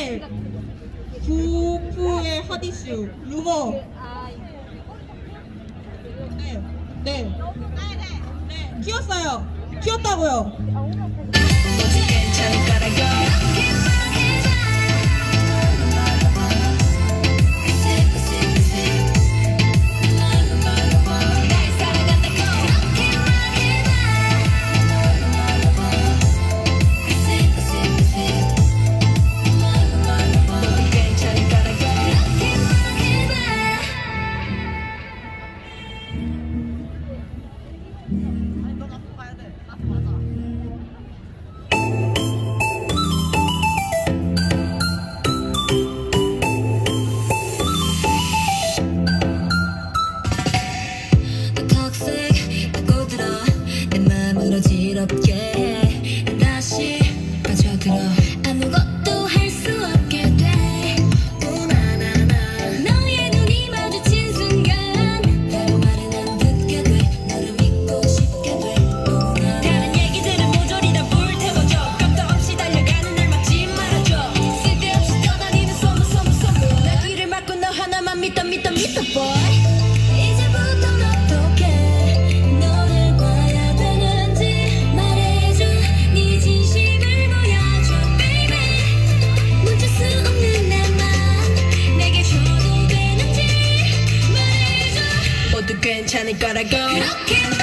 부부의 핫이슈 루머. 네. 키웠어요. 키웠다고요. 다시 빠져들어 아무것도 할 수 없게 돼. 오나나나 너의 눈이 마주친 순간 다른 말은 안 듣게 돼. 너를 믿고 싶게 돼. 다른 얘기들은 모조리 다 불태워줘. 깜도 없이 달려가는 날 막지 말아줘. 쓸데없이 떠다니는 소문 나 귀를 막고 너 하나만 믿어 boy. 이제부턴 어떻게 너를 봐야 되는지 말해줘. 네 진심을 보여줘 baby. 멈출 수 없는 나만 내게 줘도 되는지 말해줘. 모두 괜찮을 거라고 그렇게